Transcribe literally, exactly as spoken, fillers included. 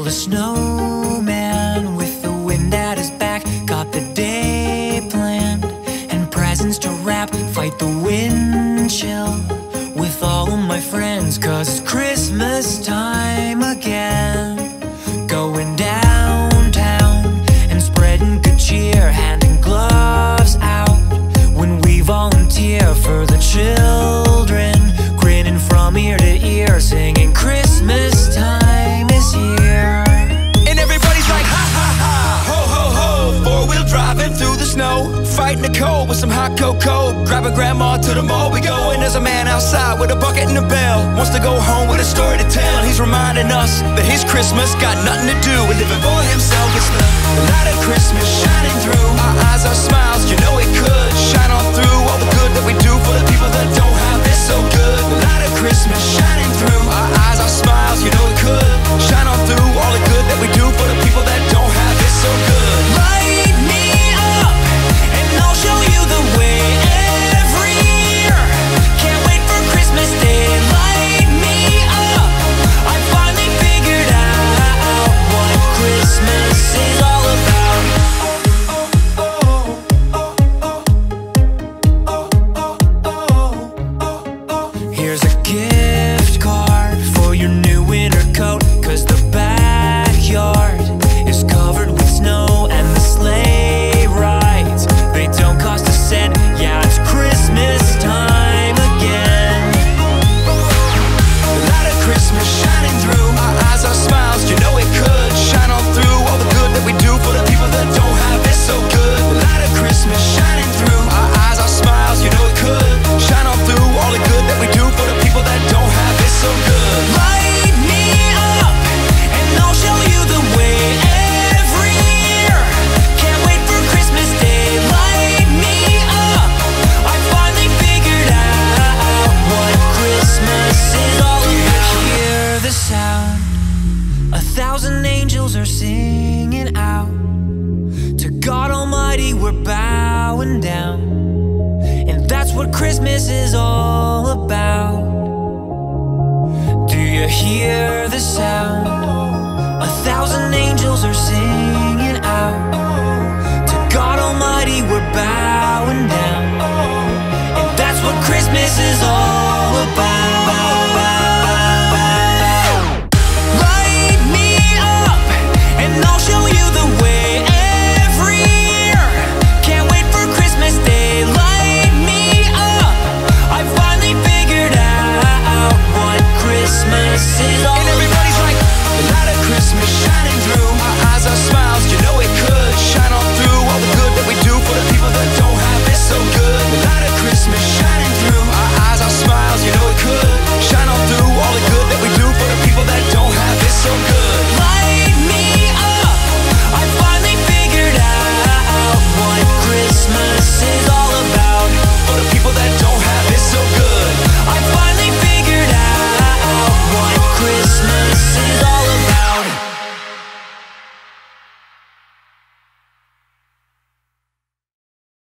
a snowman with the wind at his back. Got the day planned and presents to wrap. Fight the wind chill with all of my friends, 'cause it's Christmas time again. Going downtown and spreading good cheer, handing gloves out when we volunteer for the children, grinning from ear to ear, singing Christmas time is here. And everybody's like ha ha ha, ho ho ho. Four-wheel driving through the snow, fighting the cold with some hot cocoa. Grabbing grandma to the mall we go, and there's a man outside with a bucket and a bell. Wants to go home with a story to tell. He's reminding us that his Christmas got nothing to do with living for himself. It's the light of Christmas shining through our eyes, our smiles, you know it could shine on through all the good that we do for the people that don't have it so good. The light of Christmas shining through our eyes, our smiles, you know it could shine on through all the good that we do for the people that don't have it so good. Light me up and I'll show you the way every year. Can't wait for Christmas Day. Light me up, I finally figured out what Christmas is all about. Here's a gift card for your new winter coat, 'cause the backyard is covered with snow and the sleigh rides, they don't cost a cent. Yeah, it's Christmas time again. The light of Christmas shining through our eyes, our smiles, you know it could shine on through all the good that we do for the people that don't have it so good. The light of Christmas shining through our eyes, our smiles, you know it could shine on through all the good that we do for the people that don't have it so good. Light me up and I'll show you the way every year. Can't wait for Christmas Day. Light me up, I finally figured out what Christmas is all about. Hear the sound, a thousand angels are singing out. To God Almighty we're bowing down, and that's what Christmas is all about. Do you hear the sound? A thousand angels are singing out. To God Almighty we're bowing down, and that's what Christmas is all about.